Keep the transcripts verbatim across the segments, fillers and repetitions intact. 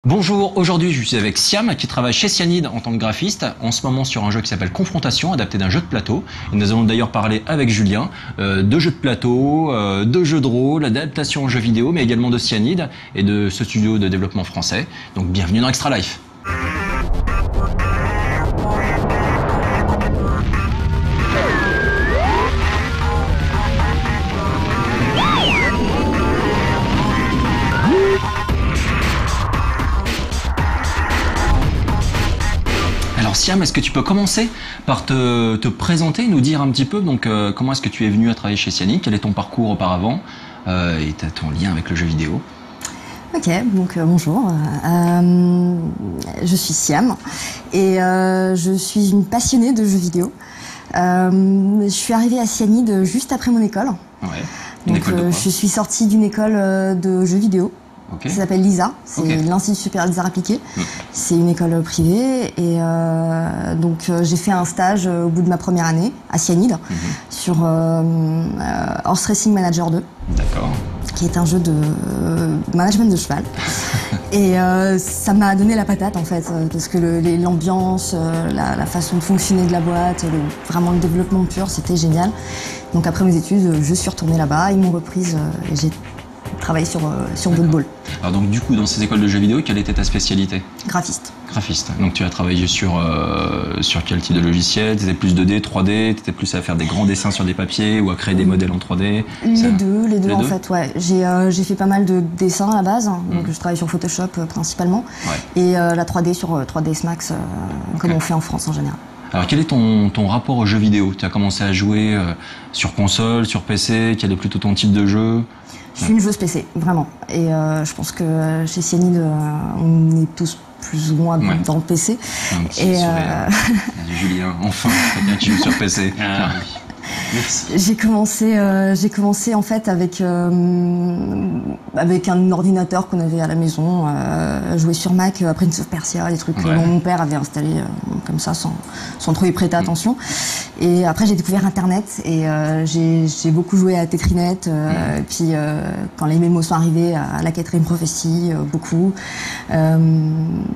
Bonjour, aujourd'hui je suis avec Siam qui travaille chez Cyanide en tant que graphiste, en ce moment sur un jeu qui s'appelle Confrontation, adapté d'un jeu de plateau. Et nous allons d'ailleurs parler avec Julien euh, de jeux de plateau, euh, de jeux de rôle, d'adaptation en jeux vidéo, mais également de Cyanide et de ce studio de développement français. Donc bienvenue dans Extra Life. Alors Siam, est-ce que tu peux commencer par te, te présenter, nous dire un petit peu donc euh, comment est-ce que tu es venu à travailler chez Cyanide, quel est ton parcours auparavant euh, et ton lien avec le jeu vidéo? Ok, donc euh, bonjour, euh, je suis Siam et euh, je suis une passionnée de jeux vidéo. Euh, je suis arrivée à Cyanide juste après mon école. Ouais. Une Donc école de euh, quoi? je suis sortie d'une école euh, de jeux vidéo. Okay. Ça s'appelle l'I S A, c'est Okay. l'Institut supérieur des arts appliqués. Mmh. C'est une école privée et euh, donc euh, j'ai fait un stage euh, au bout de ma première année à Cyanide mmh. sur euh, euh, Horse Racing Manager deux. D'accord. Qui est un jeu de euh, management de cheval. Et euh, ça m'a donné la patate en fait, parce que l'ambiance, euh, la, la façon de fonctionner de la boîte, le, vraiment le développement pur, c'était génial. Donc après mes études, je suis retournée là-bas, ils m'ont reprise euh, et j'ai travaillé sur, euh, sur Blood Bowl. Alors donc du coup, dans ces écoles de jeux vidéo, quelle était ta spécialité? Graphiste. Graphiste. Donc tu as travaillé sur, euh, sur quel type de logiciel? Tu étais plus deux D, trois D? Tu étais plus à faire des grands dessins sur des papiers ou à créer des modèles en trois D? Les deux, les deux les en deux fait, ouais. J'ai euh, j'ai fait pas mal de dessins à la base, mmh. donc je travaille sur Photoshop euh, principalement, ouais. et euh, la trois D sur euh, trois D S Max, euh, okay. comme on fait en France en général. Alors quel est ton, ton rapport aux jeux vidéo? Tu as commencé à jouer euh, sur console, sur P C? Quel est plutôt ton type de jeu? Je suis une joueuse P C, vraiment. Et euh, je pense que chez Cyanide, euh, on est tous plus ou moins ouais. dans le P C. Un petit et euh... Julien, enfin, quelqu'un qui joue sur P C. Ah, oui. Merci. J'ai commencé, euh, j'ai commencé en fait avec euh, avec un ordinateur qu'on avait à la maison, euh, jouer sur Mac, après Prince of Persia, des trucs ouais. que mon père avait installé euh, comme ça sans sans trop y prêter attention. Mmh. Et après j'ai découvert Internet et euh, j'ai j'ai beaucoup joué à Tetrinet. Euh, mmh. Et puis euh, quand les mémos sont arrivés à la Catherine Prophecy, euh, beaucoup. Euh,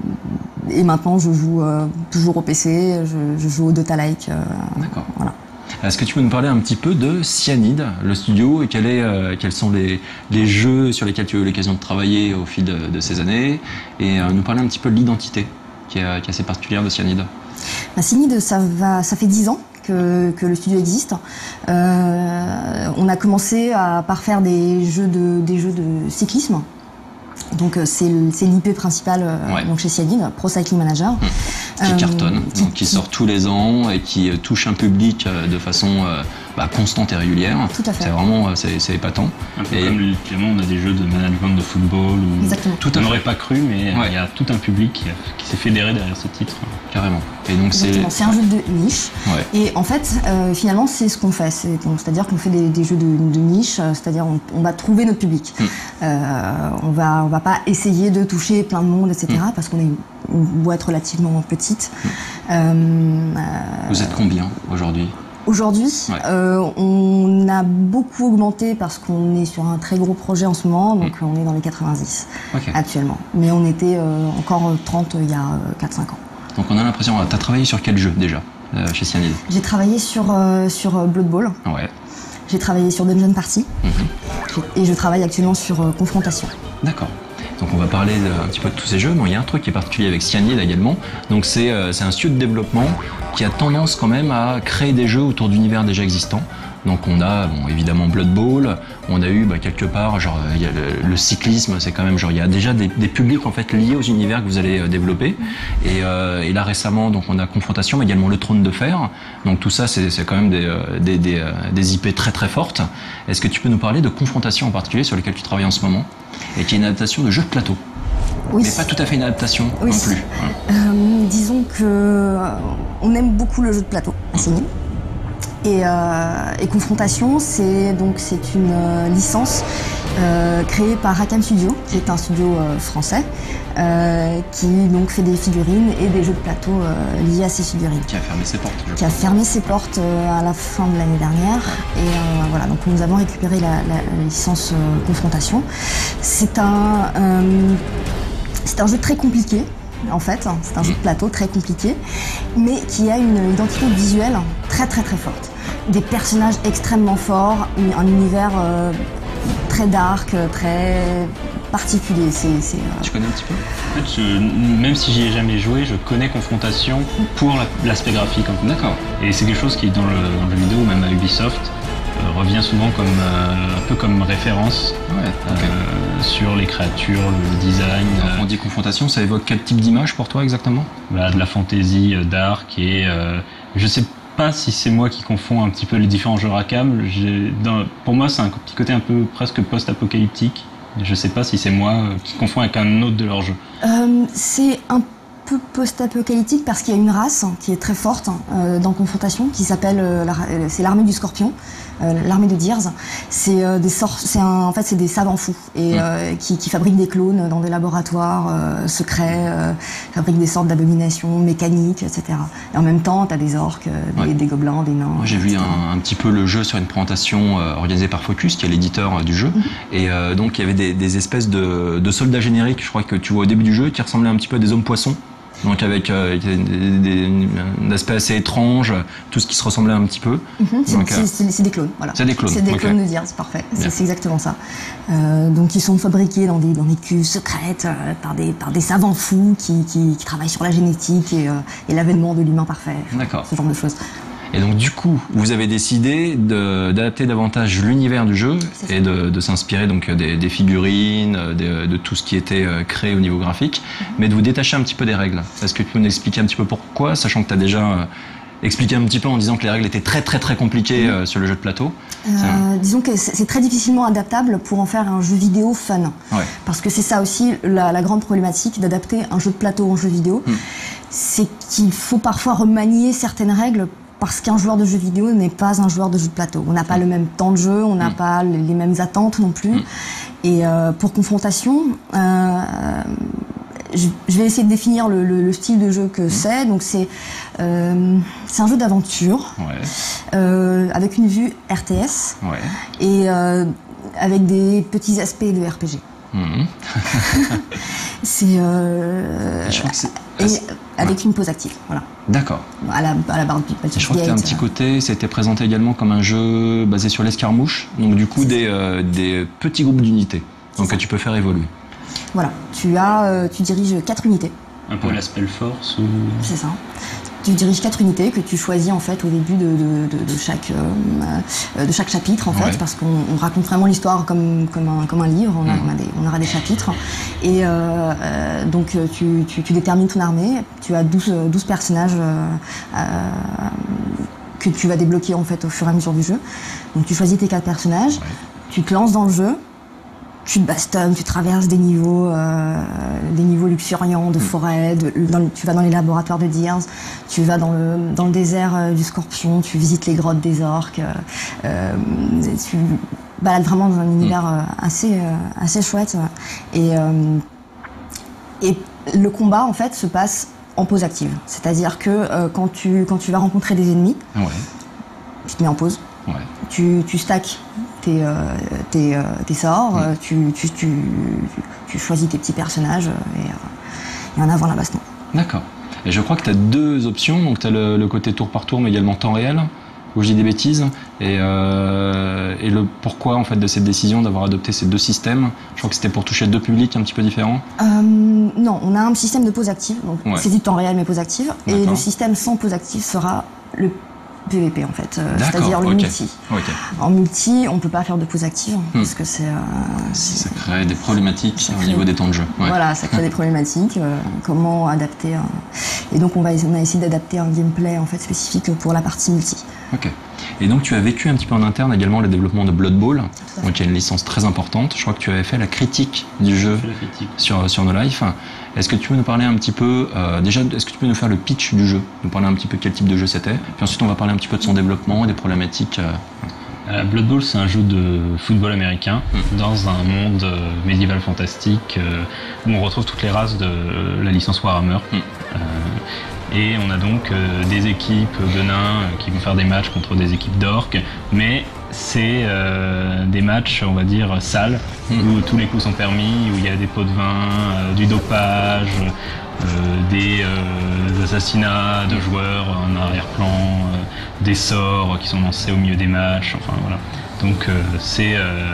et maintenant je joue euh, toujours au P C, je, je joue au Dota Like. Euh, D'accord. Voilà. Est-ce que tu peux nous parler un petit peu de Cyanide, le studio, et quel est, euh, quels sont les, les jeux sur lesquels tu as eu l'occasion de travailler au fil de, de ces années, et euh, nous parler un petit peu de l'identité qui est, qui est assez particulière de Cyanide? Bah, Cyanide, ça, va, ça fait dix ans que, que le studio existe. Euh, on a commencé à, par faire des jeux de, des jeux de cyclisme. Donc c'est l'I P principal euh, ouais. donc chez Cyanide, Pro Cycling Manager. Mmh. Qui euh, cartonne, qui, donc qui sort tous les ans et qui euh, touche un public euh, de façon euh, bah, constante et régulière. Tout à fait. C'est vraiment, euh, c'est épatant. Un peu et... comme actuellement on a des jeux de management de football où Exactement. Tout on n'aurait pas cru, mais il ouais. y a tout un public qui, qui s'est fédéré derrière ce titre. Carrément. Et donc c'est un jeu de niche. Ouais. Et en fait, euh, finalement, c'est ce qu'on fait. C'est-à-dire qu'on fait des, des jeux de, de niche. C'est-à-dire on, on va trouver notre public. Mm. Euh, on va, on va pas essayer de toucher plein de monde, et cetera. Mm. Parce qu'on est une boîte relativement petite. Mm. Euh, Vous êtes combien aujourd'hui? Aujourd'hui, ouais. euh, on a beaucoup augmenté parce qu'on est sur un très gros projet en ce moment, donc mmh. on est dans les quatre-vingt-dix okay. actuellement. Mais on était euh, encore trente il y a euh, quatre cinq ans. Donc on a l'impression, tu as travaillé sur quel jeu déjà euh, chez Cyanide? J'ai travaillé sur, euh, sur Blood Bowl, ouais. j'ai travaillé sur Dungeon Party mmh. et je travaille actuellement sur euh, Confrontation. D'accord. Donc on va parler de, un petit peu de tous ces jeux, mais il y a un truc qui est particulier avec Cyanide également. Donc c'est euh, un studio de développement qui a tendance quand même à créer des jeux autour d'univers déjà existants. Donc on a bon, évidemment Blood Bowl, on a eu bah, quelque part genre il y a le, le cyclisme, c'est quand même genre il y a déjà des, des publics en fait liés aux univers que vous allez euh, développer. Et, euh, et là récemment donc on a Confrontation, mais également le Trône de Fer. Donc tout ça c'est quand même des, euh, des, des, euh, des I P très très fortes. Est-ce que tu peux nous parler de Confrontation en particulier sur lequel tu travailles en ce moment et qui est une adaptation de jeu de plateau? Oui. Mais pas tout à fait une adaptation oui. non plus. Euh, disons que euh, on aime beaucoup le jeu de plateau à Cyanide. Et, euh, et Confrontation, c'est donc c'est une euh, licence euh, créée par Rakam Studio, qui est un studio euh, français, euh, qui donc fait des figurines et des jeux de plateau euh, liés à ces figurines. Qui a fermé ses portes. Qui a fermé ses portes euh, à la fin de l'année dernière. Et euh, voilà, donc nous avons récupéré la, la, la licence euh, Confrontation. C'est un euh, C'est un jeu très compliqué, en fait. C'est un jeu de plateau très compliqué, mais qui a une identité visuelle très très très forte. Des personnages extrêmement forts, un univers euh, très dark, très particulier. C'est, c'est, euh... Tu connais un petit peu? En fait, je, même si j'y ai jamais joué, je connais Confrontation pour la, l'aspect graphique. En fait. D'accord. Et c'est quelque chose qui, dans le, dans le jeu vidéo, même à Ubisoft, euh, revient souvent comme euh, un peu comme référence ouais, okay. euh, sur les créatures, le design. Alors, on dit Confrontation, ça évoque quel type d'image pour toi exactement? Voilà, de la fantasy euh, dark et euh, je sais pas si c'est moi qui confonds un petit peu les différents genres à cam. J'ai, dans, pour moi, c'est un petit côté un peu presque post-apocalyptique. Je sais pas si c'est moi qui confonds avec un autre de leurs jeux. Euh, c'est un peu post-apocalyptique parce qu'il y a une race qui est très forte euh, dans Confrontation qui s'appelle euh, la, c'est l'armée du Scorpion, euh, l'armée de Diers. C'est euh, des sorts, c'est un, en fait c'est des savants fous et mmh. euh, qui, qui fabriquent des clones dans des laboratoires euh, secrets, euh, fabriquent des sortes d'abominations mécaniques, et cetera. Et en même temps, t'as des orques, des, ouais. des gobelins, des nains. Moi, j'ai vu un, un petit peu le jeu sur une présentation euh, organisée par Focus, qui est l'éditeur euh, du jeu, mmh. et euh, donc il y avait des, des espèces de, de soldats génériques, je crois que tu vois au début du jeu, qui ressemblaient un petit peu à des hommes poissons. Donc avec euh, des, des, un aspect assez étrange, tout ce qui se ressemblait un petit peu. Mm-hmm. Donc, c'est, euh, c'est, c'est des clones, voilà. C'est des clones. C'est des okay. clones de Diers, c'est parfait. C'est, c'est exactement ça. Euh, donc ils sont fabriqués dans des dans des cuves secrètes euh, par des par des savants fous qui qui, qui travaillent sur la génétique et, euh, et l'avènement de l'humain parfait. D'accord. Ce genre de choses. Et donc du coup, vous avez décidé de, d'adapter davantage l'univers du jeu et de, de s'inspirer donc des, des figurines, de, de tout ce qui était créé au niveau graphique, mmh. mais de vous détacher un petit peu des règles. Est-ce que tu peux nous expliquer un petit peu pourquoi, sachant que tu as déjà expliqué un petit peu en disant que les règles étaient très très très compliquées mmh. sur le jeu de plateau? euh, Disons que c'est, c'est très difficilement adaptable pour en faire un jeu vidéo fun. Ouais. Parce que c'est ça aussi la, la grande problématique d'adapter un jeu de plateau en jeu vidéo. Mmh. C'est qu'il faut parfois remanier certaines règles parce qu'un joueur de jeu vidéo n'est pas un joueur de jeu de plateau. On n'a pas le même temps de jeu, on n'a mmh. pas les mêmes attentes non plus. Mmh. Et euh, pour Confrontation, euh, je, je vais essayer de définir le, le, le style de jeu que mmh. c'est. Donc c'est, euh, c'est un jeu d'aventure ouais. euh, avec une vue R T S ouais. et euh, avec des petits aspects de R P G. Mmh. c'est, euh, je crois que c'est... Et avec ouais. une pause active, voilà. D'accord. À la, à la barre du Je crois que tu as un petit côté, c'était présenté également comme un jeu basé sur l'escarmouche, donc du coup des, euh, des petits groupes d'unités, donc que tu peux faire évoluer. Voilà, tu as, euh, tu diriges quatre unités. Un peu ouais. la spell force ou... C'est ça. Tu diriges quatre unités que tu choisis en fait au début de, de, de, de, chaque, euh, de chaque chapitre en fait, ouais. parce qu'on on raconte vraiment l'histoire comme, comme, un, comme un livre, on, a, mmh. on, a des, on aura des chapitres. Et euh, euh, donc tu, tu, tu détermines ton armée, tu as douze, douze personnages euh, euh, que tu vas débloquer en fait au fur et à mesure du jeu. Donc tu choisis tes quatre personnages, ouais. tu te lances dans le jeu. Tu te bastonnes, tu traverses des niveaux, euh, des niveaux luxuriants de forêt, de, dans, tu vas dans les laboratoires de Diers, tu vas dans le, dans le désert euh, du Scorpion, tu visites les grottes des orques, euh, tu balades vraiment dans un univers euh, assez, euh, assez chouette. Et, euh, et le combat, en fait, se passe en pause active. C'est-à-dire que euh, quand, tu, quand tu vas rencontrer des ennemis, ouais. tu te mets en pause, ouais. tu, tu stacks Tes, euh, tes, euh, tes sorts, mmh. tu, tu, tu, tu choisis tes petits personnages et, euh, et en avant la baston. D'accord. Et je crois que tu as deux options, donc tu as le, le côté tour par tour mais également temps réel, où je dis des bêtises, et, euh, et le pourquoi en fait de cette décision d'avoir adopté ces deux systèmes. Je crois que c'était pour toucher deux publics un petit peu différents. Euh, non, on a un système de pause active, donc ouais. c'est du temps réel mais pause active, D'accord. et le système sans pause active sera le P V P en fait, euh, c'est-à-dire le okay. multi. Okay. En multi, on peut pas faire de pause active hmm. parce que c'est, euh, c'est. Ça crée des problématiques crée... au niveau des temps de jeu. Ouais. Voilà, ça crée des problématiques. Euh, comment adapter un... Et donc on va on a essayé d'adapter un gameplay en fait spécifique pour la partie multi. Ok. Et donc tu as vécu un petit peu en interne également le développement de Blood Bowl, donc il y a une licence très importante. Je crois que tu avais fait la critique du jeu sur sur No Life. Est-ce que tu peux nous parler un petit peu, euh, déjà, est-ce que tu peux nous faire le pitch du jeu, nous parler un petit peu quel type de jeu c'était, puis ensuite on va parler un petit peu de son développement et des problématiques. Euh... Euh, Blood Bowl, c'est un jeu de football américain mmh. dans un monde euh, médiéval fantastique euh, où on retrouve toutes les races de euh, la licence Warhammer. Mmh. Euh, et on a donc euh, des équipes de nains qui vont faire des matchs contre des équipes d'orques, mais c'est euh, des matchs, on va dire, sales, mmh. où tous les coups sont permis, où il y a des pots de vin, euh, du dopage, euh, des, euh, des assassinats de joueurs en arrière-plan, euh, des sorts qui sont lancés au milieu des matchs, enfin voilà. Donc euh, c'est euh,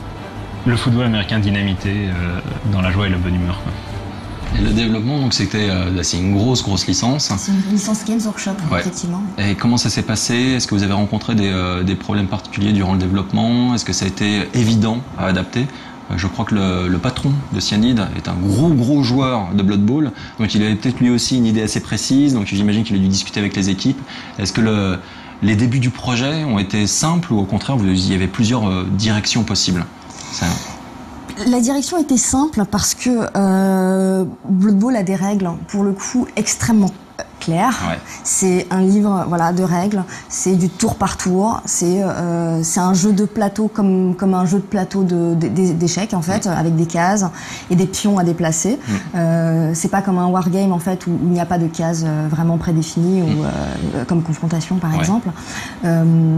le football américain dynamité euh, dans la joie et la bonne humeur, quoi. Et le développement, donc c'était, euh, c'est une grosse, grosse licence. C'est une licence Games Workshop, ouais. Effectivement. Et comment ça s'est passé? Est-ce que vous avez rencontré des, euh, des problèmes particuliers durant le développement? Est-ce que ça a été évident à adapter? euh, Je crois que le, le patron de Cyanide est un gros, gros joueur de Blood Bowl. Donc il avait peut-être lui aussi une idée assez précise. Donc j'imagine qu'il a dû discuter avec les équipes. Est-ce que le, les débuts du projet ont été simples ou au contraire, vous, il y avait plusieurs euh, directions possibles? ça... La direction était simple parce que euh, Blood Bowl a des règles, pour le coup, extrêmement claires. Ouais. C'est un livre, voilà, de règles, c'est du tour par tour, c'est euh, c'est un jeu de plateau comme, comme un jeu de plateau de, de, d'échecs, en fait, mmh. avec des cases et des pions à déplacer. Mmh. Euh, c'est pas comme un wargame, en fait, où il n'y a pas de cases vraiment prédéfinies, mmh. ou, euh, comme confrontation, par ouais. exemple. Euh,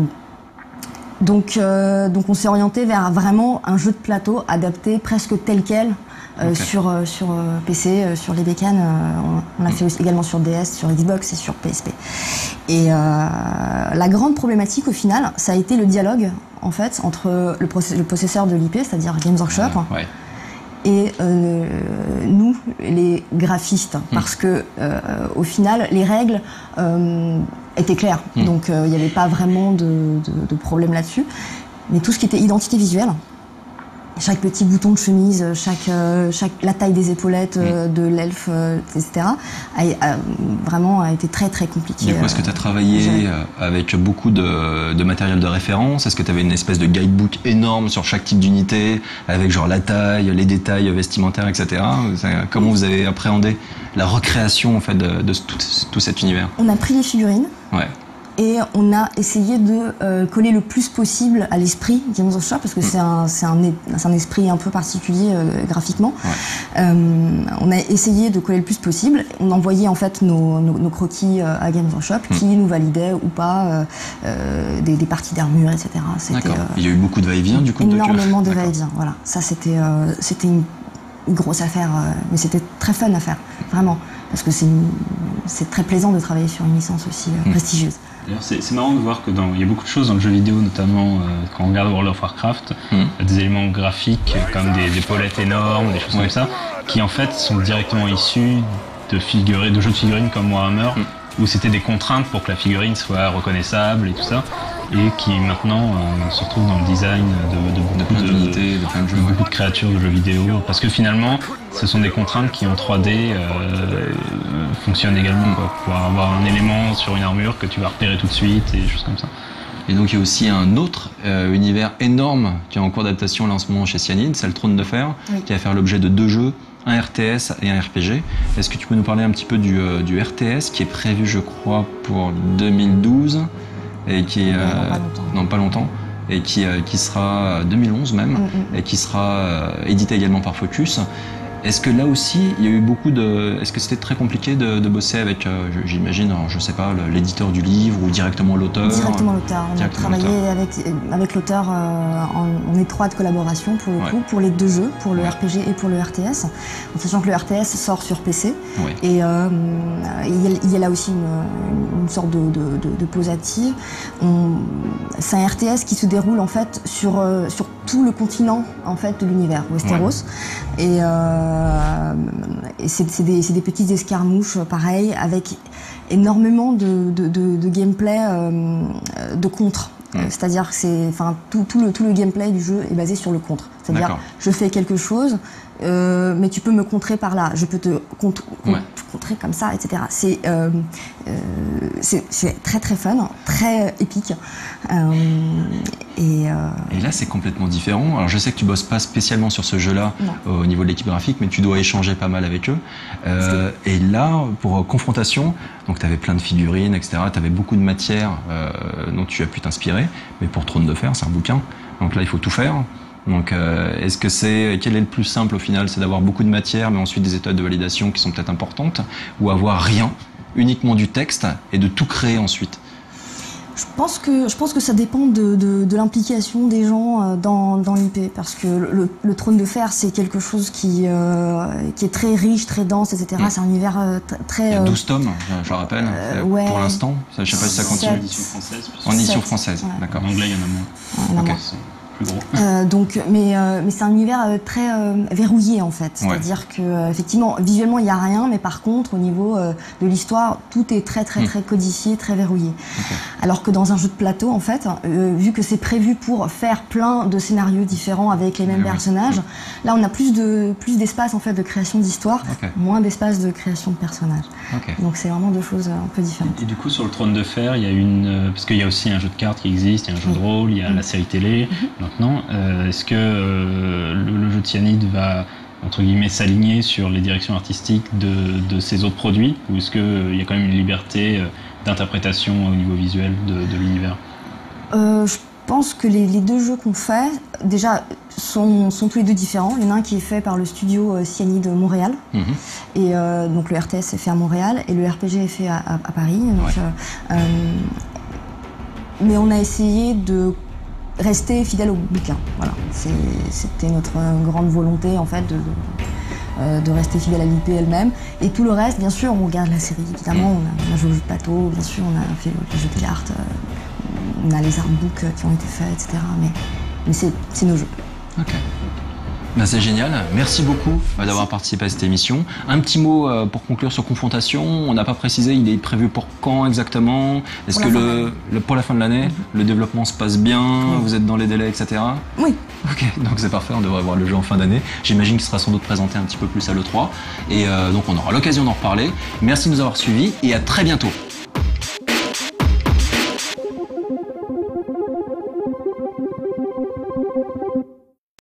Donc, euh, donc on s'est orienté vers vraiment un jeu de plateau adapté presque tel quel euh, okay. sur, euh, sur euh, P C, euh, sur les bécanes. Euh, on, on l'a fait aussi, également sur D S, sur Xbox et sur P S P. Et euh, la grande problématique au final, ça a été le dialogue en fait entre le, process- le possesseur de l'I P, c'est-à-dire Games Workshop, euh, ouais. et euh, nous, les graphistes, mmh. parce que euh, au final, les règles euh, étaient claires, mmh. donc il euh, n'y avait pas vraiment de, de, de problème là-dessus. Mais tout ce qui était identité visuelle, chaque petit bouton de chemise, chaque, euh, chaque la taille des épaulettes euh, mmh. de l'elfe, euh, et cetera, a, a, vraiment a été très très compliqué. Du coup, est-ce que tu as travaillé euh, avec beaucoup de, de matériel de référence? Est-ce que tu avais une espèce de guidebook énorme sur chaque type d'unité, avec genre la taille, les détails vestimentaires, et cetera? Comment vous avez appréhendé la recréation en fait de, de tout, tout cet univers? On a pris les figurines. Ouais. Et on a essayé de euh, coller le plus possible à l'esprit Games Workshop, parce que mmh. c'est un, c'est un, c'est un esprit un peu particulier euh, graphiquement. Ouais. Euh, on a essayé de coller le plus possible. On envoyait en fait nos, nos, nos croquis euh, à Games Workshop, mmh. qui nous validaient ou pas euh, euh, des, des parties d'armure, et cetera. C'était, D'accord. Euh, Il y a eu beaucoup de va-et-vient du coup. Énormément de, de va-et-vient. Voilà. Ça c'était, euh, c'était une, une grosse affaire, euh, mais c'était très fun à faire, vraiment, parce que c'est, une, c'est très plaisant de travailler sur une licence aussi euh, mmh. prestigieuse. D'ailleurs, c'est, c'est marrant de voir que dans, il y a beaucoup de choses dans le jeu vidéo, notamment euh, quand on regarde World of Warcraft, mmh. des éléments graphiques comme des, des épaulettes énormes, des choses ouais. comme ça, qui en fait sont directement issus de figurines, de jeux de figurines comme Warhammer, mmh. où c'était des contraintes pour que la figurine soit reconnaissable et tout ça, et qui maintenant euh, se retrouvent dans le design de, de, de beaucoup de, d'unités, de, de, de, jeux, de beaucoup ouais. de créatures de jeux vidéo, parce que finalement, ce sont des contraintes qui en trois D euh, fonctionnent également, quoi, pour avoir un élément sur une armure que tu vas repérer tout de suite et des choses comme ça. Et donc il y a aussi un autre euh, univers énorme qui est en cours d'adaptation là en ce moment chez Cyanide, c'est le Trône de Fer, oui. qui va faire l'objet de deux jeux, un R T S et un R P G. Est-ce que tu peux nous parler un petit peu du, euh, du R T S qui est prévu, je crois, pour deux mille douze et qui euh, non, pas longtemps. non pas longtemps et qui euh, qui sera deux mille onze même mm-hmm. et qui sera euh, édité également par Focus. Est-ce que là aussi, il y a eu beaucoup de... Est-ce que c'était très compliqué de, de bosser avec, euh, j'imagine, alors, je sais pas, l'éditeur du livre ou directement l'auteur? Directement l'auteur. On directement a travaillé avec, avec l'auteur euh, en, en étroite collaboration pour le ouais. coup, pour les deux jeux, pour le ouais. R P G et pour le R T S. En sachant que le R T S sort sur P C. Ouais. Et euh, il y a là aussi une, une sorte de, de, de, de pause active. On, c'est un R T S qui se déroule en fait sur, euh, sur tout le continent en fait, de l'univers, Westeros. Ouais. Et... Euh, Euh, et c'est, c'est, des, c'est des petites escarmouches, pareil, avec énormément de, de, de, de gameplay euh, de contre. Mmh. C'est-à-dire que c'est, enfin, tout, tout, le, tout le gameplay du jeu est basé sur le contre. C'est-à-dire, D'accord. je fais quelque chose, euh, mais tu peux me contrer par là. Je peux te contre, contre, ouais. contrer comme ça, et cetera. C'est, euh, euh, c'est, c'est très très fun, très épique. Euh, et, euh... et là, c'est complètement différent. Alors, je sais que tu bosses pas spécialement sur ce jeu-là euh, au niveau de l'équipe graphique, mais tu dois échanger pas mal avec eux. Euh, et là, pour euh, confrontation, donc tu avais plein de figurines, et cetera. Tu avais beaucoup de matière euh, dont tu as pu t'inspirer. Mais pour Trône de Fer, c'est un bouquin. Donc là, il faut tout faire. Donc, euh, est-ce que c'est quel est le plus simple au final, c'est d'avoir beaucoup de matière, mais ensuite des étapes de validation qui sont peut-être importantes, ou avoir rien, uniquement du texte, et de tout créer ensuite? Je pense que je pense que ça dépend de, de, de l'implication des gens dans, dans l'I P, parce que le, le Trône de Fer, c'est quelque chose qui euh, qui est très riche, très dense, et cetera. Mmh. C'est un univers euh, très. Il y a douze tomes, je, je le rappelle, euh, ouais, pour l'instant. Je sais pas si ça continue. En édition française. En édition française, ouais. D'accord. En anglais, il y en a moins. Ouais, il y en a okay. moins. Plus gros. Euh, donc, mais euh, mais c'est un univers euh, très euh, verrouillé en fait. C'est-à-dire ouais. que euh, effectivement, visuellement, il y a rien, mais par contre, au niveau euh, de l'histoire, tout est très très mmh. très codifié, très verrouillé. Okay. Alors que dans un jeu de plateau, en fait, euh, vu que c'est prévu pour faire plein de scénarios différents avec les mêmes ouais. personnages, là, on a plus de plus d'espace en fait de création d'histoire, okay. moins d'espace de création de personnages. Okay. Donc, c'est vraiment deux choses un peu différentes. Et, et du coup, sur le Trône de Fer, il y a une parce qu'il y a aussi un jeu de cartes qui existe, il y a un jeu de rôle, il y a mmh. la série télé. Mmh. Maintenant, euh, est-ce que euh, le, le jeu de Cyanide va, entre guillemets, s'aligner sur les directions artistiques de, de ces autres produits, ou est-ce qu'il euh, y a quand même une liberté euh, d'interprétation au niveau visuel de, de l'univers? euh, Je pense que les, les deux jeux qu'on fait, déjà, sont, sont tous les deux différents. Il y en a un qui est fait par le studio Cyanide Montréal, mmh. et euh, donc le R T S est fait à Montréal, et le R P G est fait à, à, à Paris. Donc, ouais. euh, euh, mais on a essayé de rester fidèle au bouquin, voilà. C'était notre grande volonté en fait de, de, de rester fidèle à l'I P elle-même. Et tout le reste, bien sûr, on regarde la série, évidemment, on a, on a joué au jeu de plateau, bien sûr, on a fait les jeux de cartes, on a les artbooks qui ont été faits, et cetera. Mais, mais c'est nos jeux. Ok. Ben c'est génial, merci beaucoup d'avoir participé à cette émission. Un petit mot pour conclure sur Confrontation, on n'a pas précisé, il est prévu pour quand exactement? Est-ce que le, le, pour la fin de l'année, mm-hmm. le développement se passe bien, mm-hmm. vous êtes dans les délais, et cetera. Oui. Ok, donc c'est parfait, on devrait avoir le jeu en fin d'année. J'imagine qu'il sera sans doute présenté un petit peu plus à l'E trois. Et euh, donc on aura l'occasion d'en reparler. Merci de nous avoir suivis et à très bientôt.